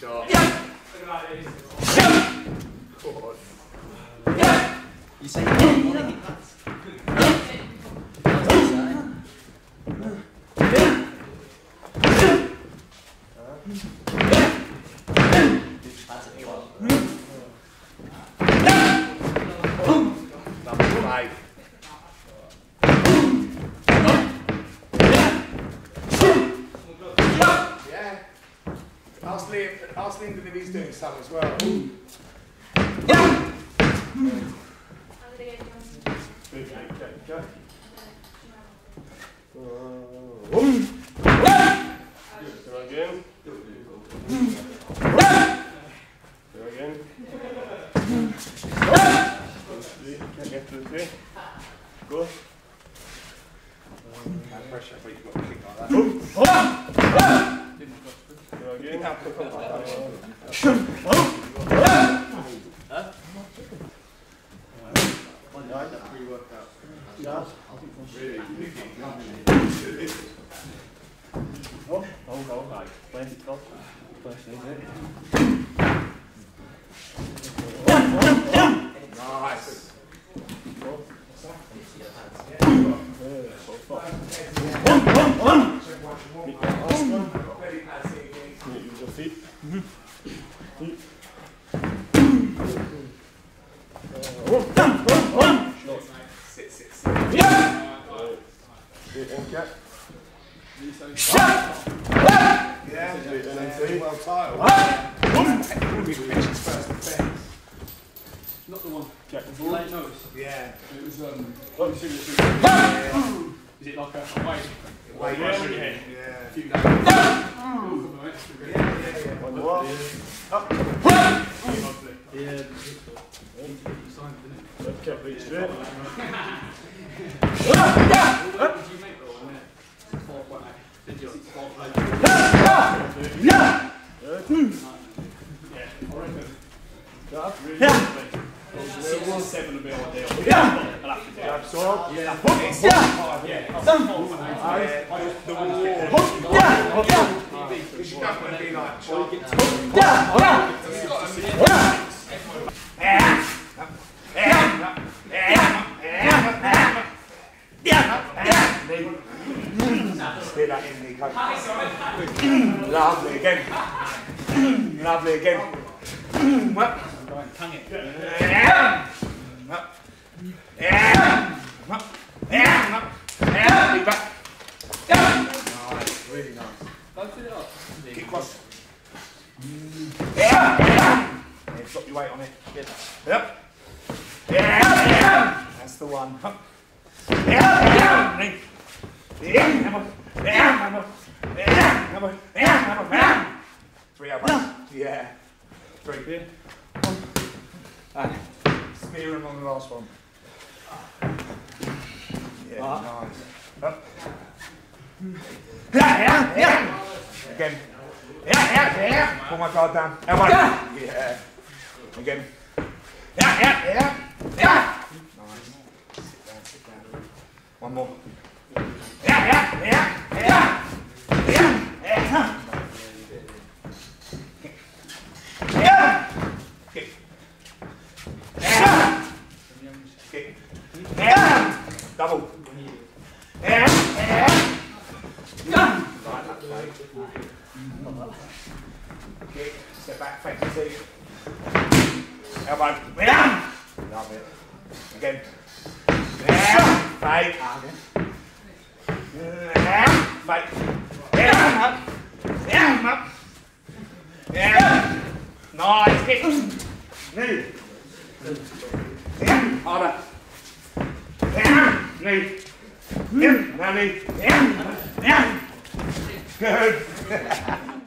shot. You say you Ask Lyndon if he's doing some as well. Go. Pressure, but you've got to kick like that. Nice. Use your feet. Sit. Sit and catch. Yeah, well titled. Not the one. Check. Late notice. Yeah. It was What? is it like a weight? Weight. Yeah. Yeah. A few days. One more. Up. Yeah. Okay, reach straight. What did you make though on there? 4.8. Did you? 4.8. Yeah. I reckon. Yeah. 7 a bit on deal. Yeah. I'll have to do it. Absorb. Yeah. Yeah. The wall. Because you don't want to be like Stay that in, Nico. Lovely again. Lovely again. Tongue it. Nice, really nice. Don't fit it up. Kick cross. Yeah, drop your weight on it. Yep. That's the one. Three elbows. Yeah. Three. And spear him on the last one. Yeah, nice. Up. Again. Pull my guard down. Elbow. Yeah. Again. Nice. Sit down. One more. Double. Kick, step back, fake the seat. Elbow. Love it. Again. Fake. Fake. Nice kick. Knee. Harder. Knee. Now knee. Good.